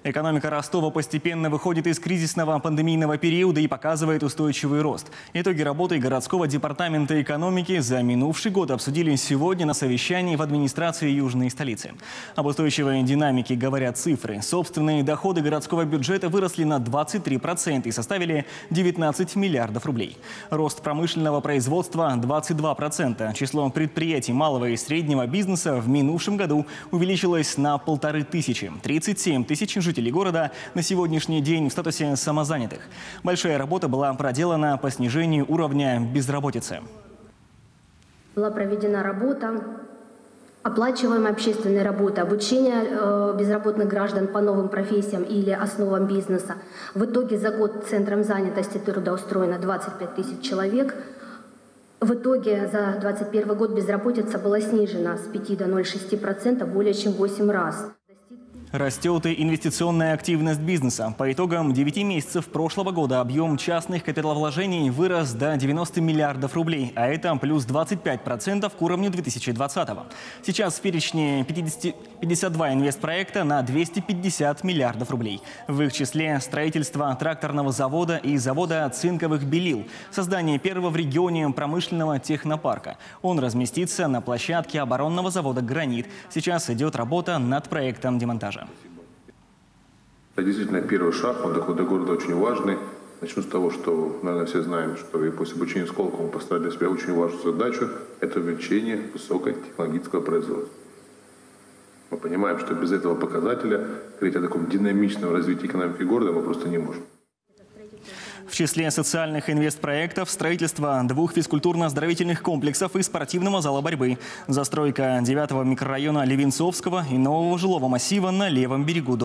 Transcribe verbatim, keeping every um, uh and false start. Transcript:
Экономика Ростова постепенно выходит из кризисного пандемийного периода и показывает устойчивый рост. Итоги работы городского департамента экономики за минувший год обсудили сегодня на совещании в администрации южной столицы. Об устойчивой динамике говорят цифры. Собственные доходы городского бюджета выросли на двадцать три процента и составили девятнадцать миллиардов рублей. Рост промышленного производства – двадцать два процента. Число предприятий малого и среднего бизнеса в минувшем году увеличилось на полторы тысячи. тридцать семь тысяч жителей города на сегодняшний день в статусе самозанятых. Большая работа была проделана по снижению уровня безработицы. Была проведена работа, оплачиваемая общественная работа, обучение э, безработных граждан по новым профессиям или основам бизнеса. В итоге за год Центром занятости трудоустроено двадцать пять тысяч человек. В итоге за двадцать первый год безработица была снижена с пяти до ноль целых шести десятых процента более чем в восемь раз. Растет и инвестиционная активность бизнеса. По итогам девяти месяцев прошлого года объем частных капиталовложений вырос до девяноста миллиардов рублей, а это плюс двадцать пять процентов к уровню две тысячи двадцатого. Сейчас в перечне пятьдесят два инвестпроекта на двести пятьдесят миллиардов рублей. В их числе строительство тракторного завода и завода цинковых белил, создание первого в регионе промышленного технопарка. Он разместится на площадке оборонного завода «Гранит». Сейчас идет работа над проектом демонтажа. Это действительно первый шаг, он такой для города очень важный. Начну с того, что, наверное, все знаем, что и после обучения Сколково мы поставили для себя очень важную задачу – это увеличение высокотехнологического производства. Мы понимаем, что без этого показателя говорить о таком динамичном развитии экономики города мы просто не можем. В числе социальных инвестпроектов строительство двух физкультурно-оздоровительных комплексов и спортивного зала борьбы, застройка девятого микрорайона Левинцовского и нового жилого массива на левом берегу.